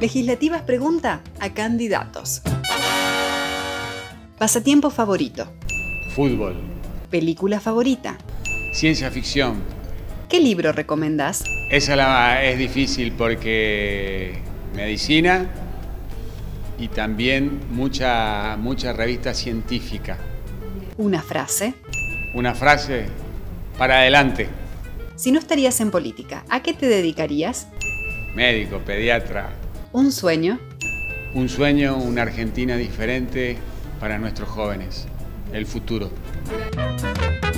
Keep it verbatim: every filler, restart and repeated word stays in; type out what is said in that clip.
Legislativas pregunta a candidatos. Pasatiempo favorito. Fútbol. Película favorita. Ciencia ficción. ¿Qué libro recomendás? Esa la, es difícil porque medicina y también mucha, mucha revista científica. Una frase. Una frase para adelante. Si no estarías en política, ¿a qué te dedicarías? Médico, pediatra. Un sueño. Un sueño, una Argentina diferente para nuestros jóvenes. El futuro.